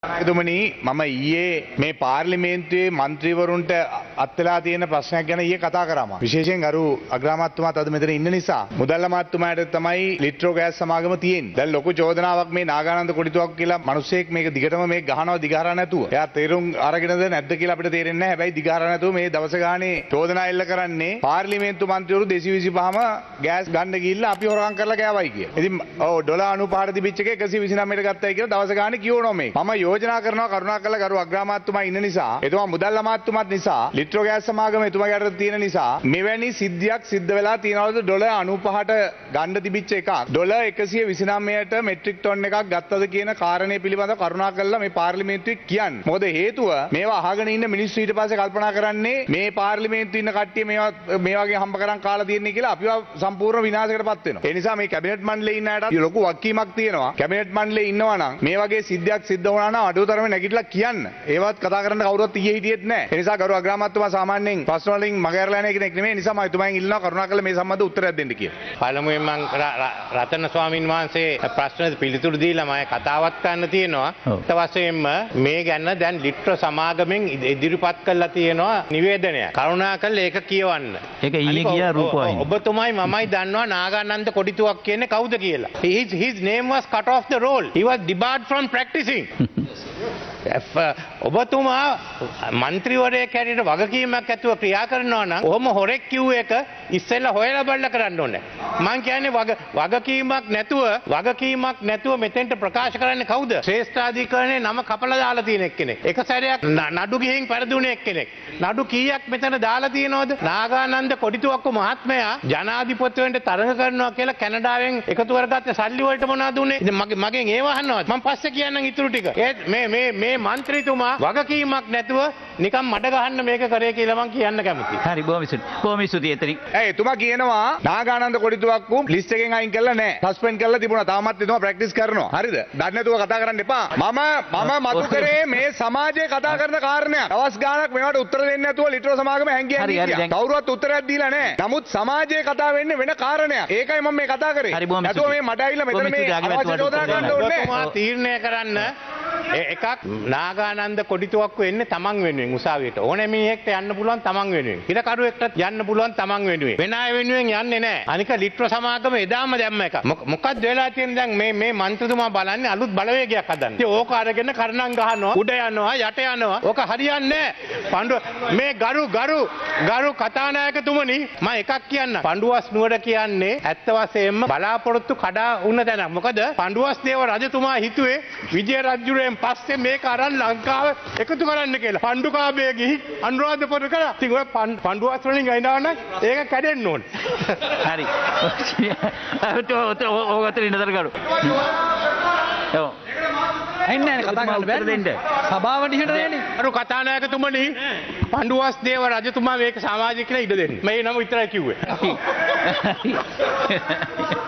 එතුමනි මම ඊයේ මේ පාර්ලිමේන්තුවේ മന്ത്രിවරුන්ට අත්දලා තියෙන ප්‍රශ්නයක් ගැන ඊයේ කතා කරාම විශේෂයෙන් ගරු අග්‍රාමාත්‍යතුමාත් අද මෙතන ඉන්න නිසා මුදල්ල මාත්තුමාට තමයි ලිට්‍රෝ ගෑස් සමාගම තියෙන්නේ. දැන් ලොකු චෝදනාවක් මේ නාගානන්ද කොඩිතුවක් කියලා මිනිස්සෙක් මේක දිගටම මේ ගහනවා දිගහරා නැතුව. එයා තේරුම් අරගෙනද නැද්ද කියලා අපිට තේරෙන්නේ නැහැ. හැබැයි දිගහරා නැතුව මේ දවස ගානේ චෝදනා එල්ල කරන්නේ පාර්ලිමේන්තු මන්ත්‍රීවරු 225ම ගෑස් ගන්න ගිහිල්ලා අපි හොරකම් කරලා ගෑවයි කිය. ඉතින් ඔව් ඩොලර් 95ට තිබිච්ච එක 129ට ගත්තයි කියලා දවස ගානේ කියවනවා මේ. මම යෝජනා කරනවා කරුණාකරලා ගරු අග්‍රාමාත්‍යතුමා ඉන්න නිසා එතුමා මුදල්ල අමාත්‍යතුමාත් නිසා ලිට්‍රෝ ගෑස් සමාගම එතුමාගේ අතට තියෙන නිසා මෙවැනි සිද්ධියක් සිද්ධ වෙලා තියනවලු ඩොලර් 95ට ගන්න තිබිච්ච එකක් ඩොලර් 129ට මෙට්‍රික් ටොන් එකක් ගත්තද කියන කාරණේ පිළිබඳව කරුණාකරලා මේ පාර්ලිමේන්තුවේ කියන්න. මොකද හේතුව මේවා අහගෙන ඉන්න මිනිස්සු ඊට පස්සේ කල්පනා කරන්නේ මේ පාර්ලිමේන්තුවේ ඉන්න කට්ටිය මේ වගේ හම්බ කරන් කාලා තියෙන්නේ කියලා අපිව සම්පූර්ණ විනාශයකටපත් වෙනවා. ඒ නිසා මේ කැබිනට් මණ්ඩලයේ ඉන්න අයටත් ලොකු වගකීමක් තියෙනවා. කැබිනට් මණ්ඩලයේ ඉන්නවා නම් මේ වගේ සිද්ධියක් සිද්ධ වුණා නම් අඩුතරමේ නැගිටලා කියන්න. ඒවත් කතා කරන්න කවුරුත් ඊයේ හිටියෙත් නැහැ. ඒ නිසා ගරු අග්‍රාමාත්‍යතුමා සාමාන්‍යයෙන් ප්‍රශ්න වලින් මගහැරලා යන කෙනෙක් නෙමෙයි. ඒ නිසා මම එතුමාගෙන් ඉල්ලනවා කරුණාකරලා මේ සම්බන්ධ උත්තරයක් දෙන්න කියලා. පළමුවෙන් මම රතන ස්වාමින් වහන්සේ ප්‍රශ්නෙට පිළිතුරු දීලා මම කතාවක් ගන්න තියෙනවා. ඊට පස්සෙම මේ ගැන දැන් ලිට්‍ර සමාගමෙන් ඉදිරිපත් කරලා තියෙනවා නිවේදනයක්. කරුණාකරලා ඒක කියවන්න. ඒක ඊයේ ගියා රූපවාහිනිය. ඔබතුමායි මමයි දන්නවා නාගානන්ද කොඩිතුවක් කියන්නේ කවුද කියලා. His name was cut off the roll. He was debarred from practicing. ඔබතුමා මන්ත්‍රීවරයෙක් හැටියට වගකීමක් ඇතුව ක්‍රියා කරනවා නම් ඔහොම හොරෙක් කිව්ව එක ඉස්සෙල්ලා හොයලා බලලා කරන්න ඕනේ. මං කියන්නේ වගකීමක් නැතුව මෙතෙන්ට ප්‍රකාශ කරන්නේ කවුද? ශ්‍රේෂ්ඨාධිකරණයේ නම කපලා දාලා තියෙන එක්කෙනෙක්. එක සැරයක් නඩු ගිහින් පෙරදුනේ එක්කෙනෙක්. නඩු කීයක් මෙතන දාලා තියෙනවද? නාගානන්ද කොඩිතුවක්කු මහත්මයා ජනාධිපතිවරන්ට තරඟ කරනවා කියලා කැනඩාවෙන් එකතු කරගත්ත සල්ලි වලට මොනවද උනේ? ඉතින් මගෙන් ඒව අහන්නවත්. මම පස්සේ කියන්නම් ඉතුරු ටික. මේ මන්ත්‍රීතුමා වගකීමක් නැතුව නිකන් මඩ ගහන්න මේක කරේ කියලා මං කියන්න කැමතියි. හරි බොහොම ස්තුතියි එතනින්. එතුමා කියනවා නාගානන්ද කොඩිතුවක්කු ලිස්ට් එකෙන් අයින් කරලා නැහැ. සස්පෙන්ඩ් කරලා තිබුණා. තාමත් එතුමා ප්‍රැක්ටිස් කරනවා. හරිද? දන්නේ නැතුව කතා කරන්න එපා. මම මතු කරේ මේ සමාජයේ කතා කරන කාරණයක්. දවස් ගාණක් මේවට උත්තර දෙන්නේ නැතුව ලිට්‍රෝ සමාගම හැංගියන්නේ. කවුරුවත් උත්තරයක් දීලා නැහැ. නමුත් සමාජයේ කතා වෙන්නේ වෙන කාරණයක්. ඒකයි මම මේ කතා කරේ. නැතුව මේ මඩ ඇවිල්ලා මෙතන මේ අවශ්‍ය චෝදනා කරන්න ඕනේ. ඔබතුමා තීරණය කරන්න එකක් නාගානන්ද කොඩිතුවක්කු එන්නේ තමන් වෙනුවෙන් උසාවියට. ඕනේ මිනිහෙක්ට යන්න පුළුවන් තමන් වෙනුවෙන්. හිරකරුවෙක්ටත් යන්න පුළුවන් තමන් වෙනුවෙන්. වෙන අය වෙනුවෙන් යන්නේ නැහැ. අනික ලිට්‍ර සමාගම එදාම දැම්ම එක. මොකක්ද වෙලා තියෙන්නේ දැන් මේ මන්ත්‍රීතුමා බලන්නේ අලුත් බලවේගයක් හදන්න. ඉතින් ඕක අරගෙන කරණම් ගහනවා, උඩ යනවා, යට යනවා. ඕක හරියන්නේ නැහැ. මේ ගරු කතානායකතුමනි මම එකක් කියන්න. පඬුවස් නුවර කියන්නේ ඇත්ත වශයෙන්ම බලාපොරොත්තු කඩා වුණ තැනක්. මොකද පඬුවස් දේව රජතුමා හිතුවේ විජය රජුගෙන් පස්සේ මේක අරන් ලංකාව එකතු කරන්න කියලා. පණ්ඩුකාභය ගිහි අනුරාධපුර කරා. ඉතින් ඔය පණ්ඩුවස් වලින් අයිනවා නම් ඒක කැඩෙන්න ඕනේ. හරි. ඔතන ඉන්නතර කරු. ඔව්. අයින්නේ කතා කරන්න බැහැ. සභාවට ඉහෙට දෙන්නේ. අර කතානායකතුමනි පණ්ඩුවස් දේව රජතුමා මේක සමාජික කියලා ඉඩ දෙන්න. මේ නම විතරයි කිව්වේ.